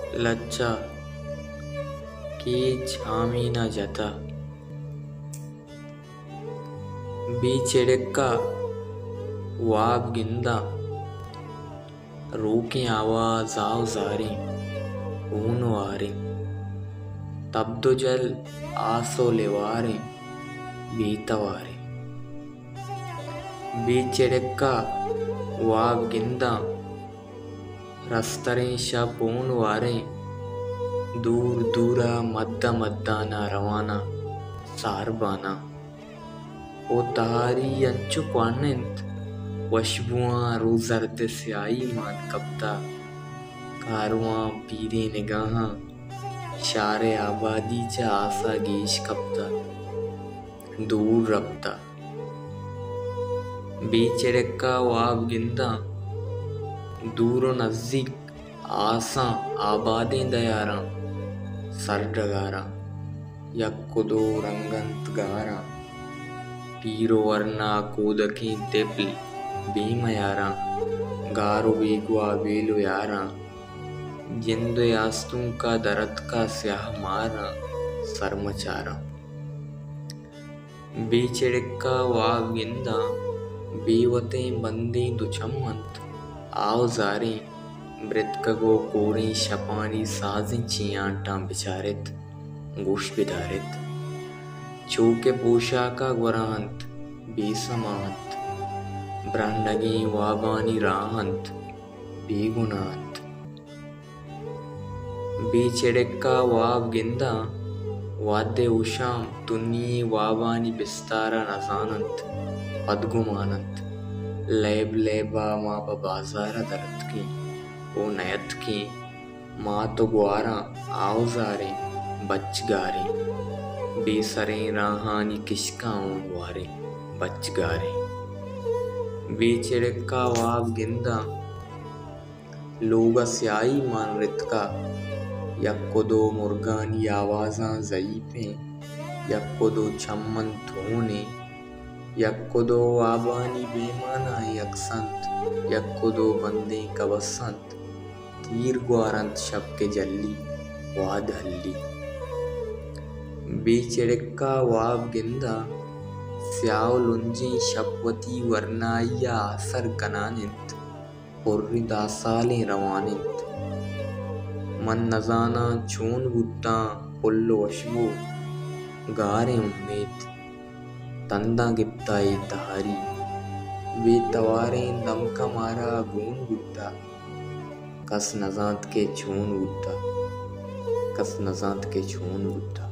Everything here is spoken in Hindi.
लच्चा की छामी न जता बीचेड़क्का वाब गिंदा रूकी आवाज आव जारी ऊन वारी तब्दो जल आसो लेवारी बीतवारी बीचेड़क्का वाब गिंदा रस्तरें शपून वारे दूर दूरा मद्दा मद्दाना रवाना सारबाना ओ तहारी अंचु क्वानिंत वशबुआ रोजर्द स्याई मान कब्ता कारवां पीरे निगाहा शारे आबादी चा आसा गेश कब्ता दूर रब्ता बीचेड़क्का वाब गिंदा दूरो नजदीक आसा आबादें दयारा सर डगारा यक्कुदो रंगंत गारा पीरो वर्ना कोदकी तेपल भीम यारा गारो बेगुआ वेलो यारा जिंद यास्तों का दरद का स्याह मारा सरमचारा बीचेड़क्का वाव गिंदा बेवतें बंदी दुचम्मंत आओ जारे मृतकगो कोरी शपानी साजिं चियांटा बिचारित गोश बिदारित चौके पोशाका गुरांत बेसमांत ब्रांडगी वाबानी राहंत बेगुनांत बीचेड़क्का वाब गिंदा वादे उशाम तुन्नी वाबानी बिस्तारा नजानंत पदगुमानंत लेब लेबा मापा बाजारा दरत की ओ नयत की माँ तो ग्वारा आवजारे बच गारे बेसरे राहानी किशकाओं वारे बच गारे बीचेड़क्का वाब गिंदा लोगा स्याई मान रितका यक्को मुर्गानी आवाज़ां ज़ईफ़ें यक्को छम्मन थोने यक्को आबानी बेमाना यकसंत यक्को बंदे कवसंत तीर ग्वारंत शब के जल्ली वाद हल्ली बीचेड़क्का वाब गिंदा स्याव लुंजी शपवती वर्नाइया असर कनानिंत पुर्री दासाले रवानिंत मन नजाना चून बुद्दा पुल्लो अशबो गारे उम्मीद तंदा गिप्ताई तहारी वे तवारे दम का मारा गून बुद्दा कस नजात के छून बुद्दा कस नजात के छून बुद्दा।